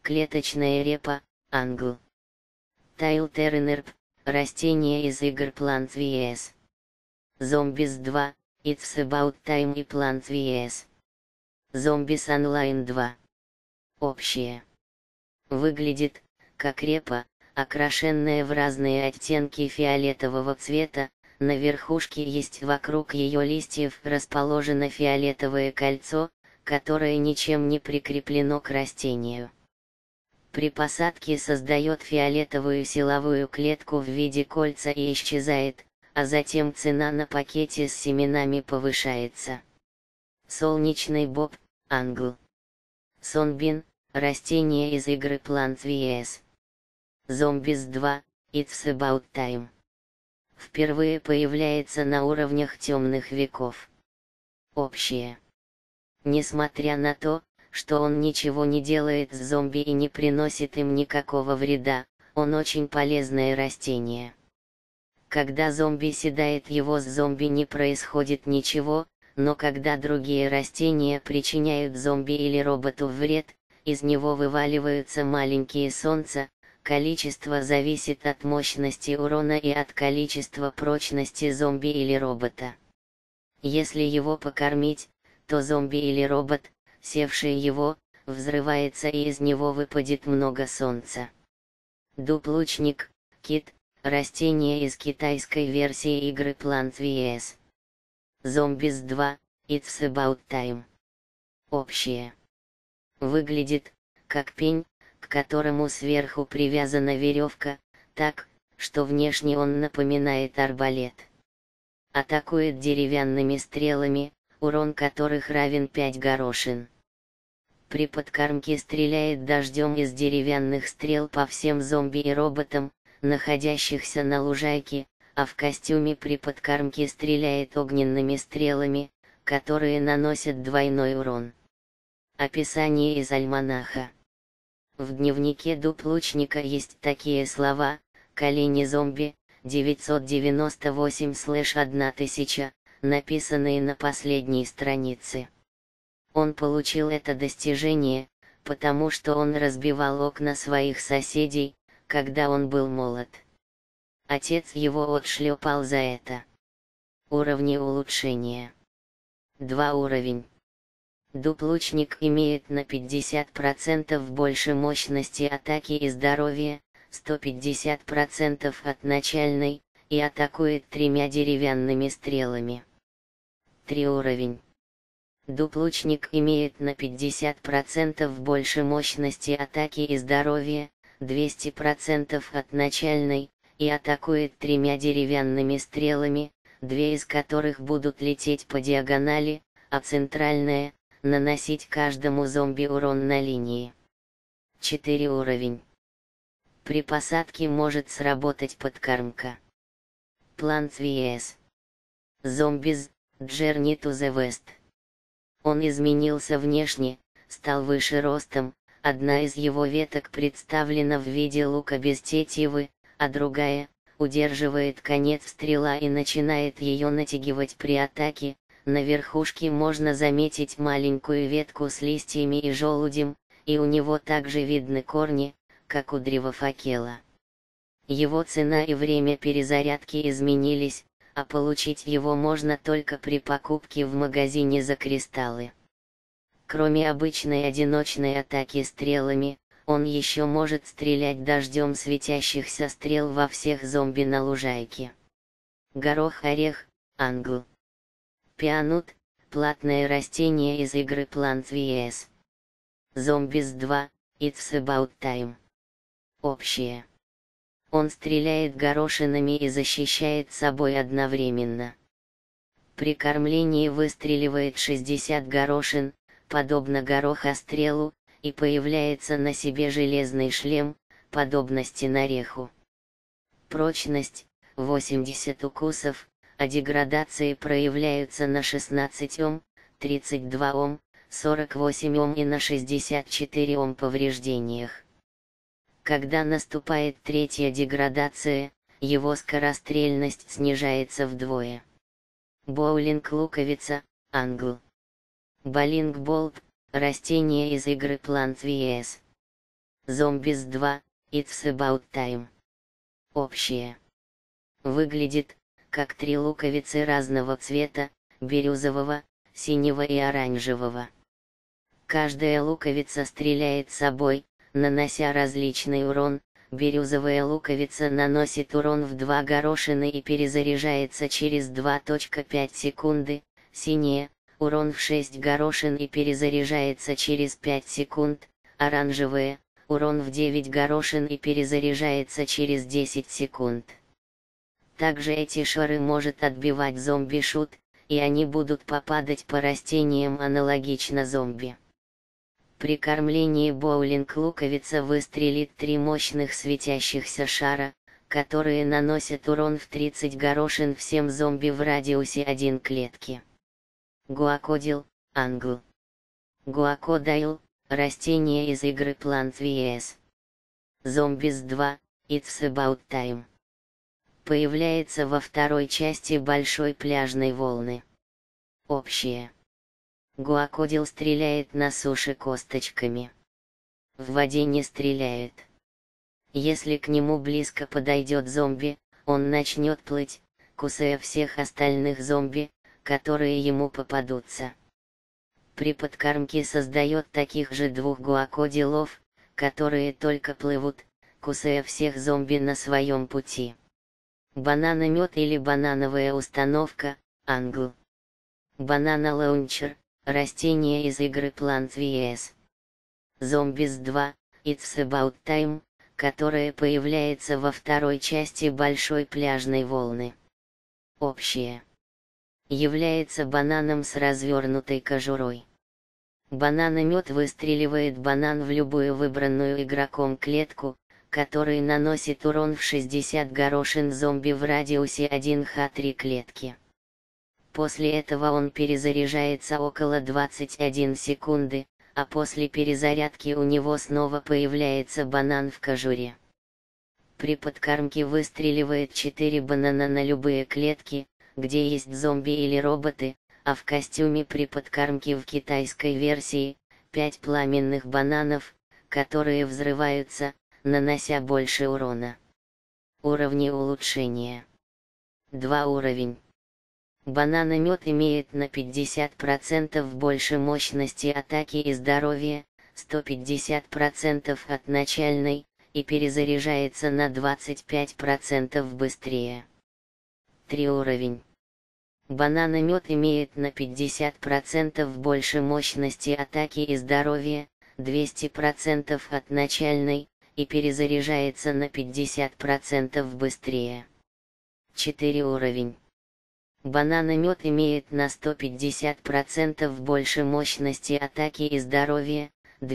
клеточная репа, англ. Тайлтернерп, растение из игр Plant vs. Zombies 2, It's About Time и Plant vs. Zombies Online 2. Общее. Выглядит, как репа, окрашенная в разные оттенки фиолетового цвета, на верхушке есть вокруг ее листьев расположено фиолетовое кольцо, которое ничем не прикреплено к растению. При посадке создает фиолетовую силовую клетку в виде кольца и исчезает, а затем цена на пакете с семенами повышается. Солнечный боб, англ. Сонбин, растение из игры Plant vs. Zombies 2, It's About Time. Впервые появляется на уровнях темных веков. Общее. Несмотря на то, что он ничего не делает с зомби и не приносит им никакого вреда, он очень полезное растение. Когда зомби съедает его с зомби не происходит ничего, но когда другие растения причиняют зомби или роботу вред, из него вываливаются маленькие солнца, количество зависит от мощности урона и от количества прочности зомби или робота. Если его покормить, то зомби или робот, севший его, взрывается и из него выпадет много солнца. Дуб-лучник, кит, растение из китайской версии игры Plant vs. Zombies 2, It's About Time. Общее. Выглядит, как пень, к которому сверху привязана веревка, так, что внешне он напоминает арбалет. Атакует деревянными стрелами, урон которых равен 5 горошин. При подкормке стреляет дождем из деревянных стрел по всем зомби и роботам, находящихся на лужайке, а в костюме при подкормке стреляет огненными стрелами, которые наносят двойной урон. Описание из альманаха. В дневнике дуб-лучника есть такие слова: колени зомби, 998/1000, написанные на последней странице. Он получил это достижение, потому что он разбивал окна своих соседей, когда он был молод. Отец его отшлепал за это. Уровни улучшения. 2 уровень. Дуб-лучник имеет на 50% больше мощности атаки и здоровья, 150% от начальной, и атакует 3 деревянными стрелами. 3 уровень. Дуб-лучник имеет на 50% больше мощности атаки и здоровья, 200% от начальной, и атакует 3 деревянными стрелами, 2 из которых будут лететь по диагонали, а центральная — наносить каждому зомби урон на линии. 4 уровень. При посадке может сработать подкормка. Plant vs. Zombies, Journey to the West. Он изменился внешне, стал выше ростом, одна из его веток представлена в виде лука без тетивы, а другая удерживает конец стрела и начинает ее натягивать при атаке. На верхушке можно заметить маленькую ветку с листьями и желудем, и у него также видны корни, как у древофакела. Его цена и время перезарядки изменились, а получить его можно только при покупке в магазине за кристаллы. Кроме обычной одиночной атаки стрелами, он еще может стрелять дождем светящихся стрел во всех зомби на лужайке. Горох-орех, англ. Пианут, платное растение из игры Plant vs. Zombies 2, It's About Time. Общее. Он стреляет горошинами и защищает собой одновременно. При кормлении выстреливает 60 горошин, подобно горохострелу, и появляется на себе железный шлем, подобно стенореху. Прочность — 80 укусов, а деградации проявляются на 16 Ом, 32 Ом, 48 Ом и на 64 Ом повреждениях. Когда наступает 3-я деградация, его скорострельность снижается вдвое. Боулинг-луковица, англ. Болинг-болб, растение из игры Plant vs. Zombies 2, It's About Time. Общее. Выглядит, как 3 луковицы разного цвета, бирюзового, синего и оранжевого. Каждая луковица стреляет собой, нанося различный урон. Бирюзовая луковица наносит урон в 2 горошины и перезаряжается через 2.5 секунды, синяя, урон в 6 горошин и перезаряжается через 5 секунд, оранжевая, урон в 9 горошин и перезаряжается через 10 секунд. Также эти шары может отбивать зомби-шут, и они будут попадать по растениям аналогично зомби. При кормлении боулинг-луковица выстрелит 3 мощных светящихся шара, которые наносят урон в 30 горошин всем зомби в радиусе 1 клетки. Гуакодил, Англ. Гуакодайл, растение из игры Plant vs. Zombies 2, It's About Time. Появляется во второй части большой пляжной волны. Общее. Гуакодил стреляет на суше косточками. В воде не стреляет. Если к нему близко подойдет зомби, он начнет плыть, кусая всех остальных зомби, которые ему попадутся. При подкормке создает таких же 2 гуакодилов, которые только плывут, кусая всех зомби на своем пути. Бананомет или банановая установка, Англ. Банана-лаунчер, растение из игры Plant vs. Zombies 2, It's About Time, которое появляется во второй части большой пляжной волны. Общее. Является бананом с развернутой кожурой. Бананомет выстреливает банан в любую выбранную игроком клетку, который наносит урон в 60 горошин зомби в радиусе 1х3 клетки. После этого он перезаряжается около 21 секунды, а после перезарядки у него снова появляется банан в кожуре. При подкормке выстреливает 4 банана на любые клетки, где есть зомби или роботы, а в костюме при подкормке в китайской версии 5 пламенных бананов, которые взрываются, нанося больше урона. Уровни улучшения. 2 уровень. Бананомет имеет на 50% больше мощности атаки и здоровья, 150% от начальной, и перезаряжается на 25% быстрее. 3 уровень. Бананомет имеет на 50% больше мощности атаки и здоровья, 200% от начальной, и перезаряжается на 50% быстрее. 4 уровень. Бананомет имеет на 150% больше мощности атаки и здоровья,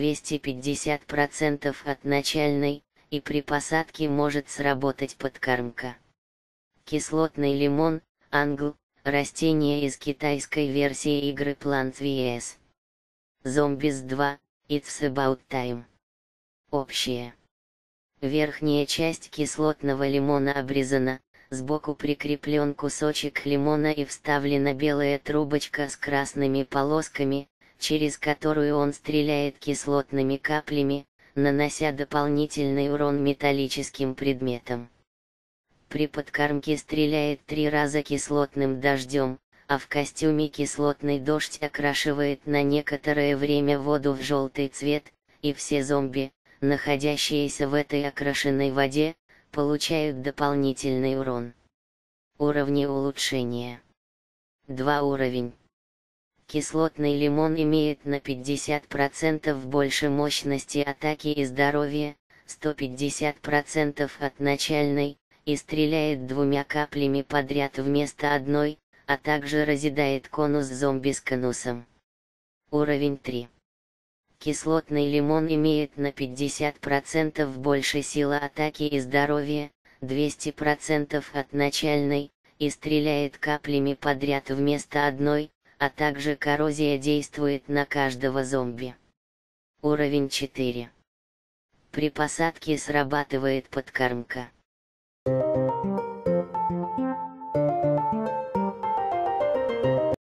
250% от начальной, и при посадке может сработать подкормка. Кислотный лимон, Англ, растение из китайской версии игры Plant vs. Zombies 2, It's About Time. Общее. Верхняя часть кислотного лимона обрезана, сбоку прикреплен кусочек лимона и вставлена белая трубочка с красными полосками, через которую он стреляет кислотными каплями, нанося дополнительный урон металлическим предметам. При подкормке стреляет 3 раза кислотным дождем, а в костюме кислотный дождь окрашивает на некоторое время воду в желтый цвет, и все зомби, находящиеся в этой окрашенной воде, получают дополнительный урон. Уровни улучшения. 2 уровень. Кислотный лимон имеет на 50% больше мощности атаки и здоровья, 150% от начальной, и стреляет 2 каплями подряд вместо одной, а также разъедает конус зомби с конусом. Уровень 3. Кислотный лимон имеет на 50% больше силы атаки и здоровья, 200% от начальной, и стреляет каплями подряд вместо одной, а также коррозия действует на каждого зомби. Уровень 4. При посадке срабатывает подкормка.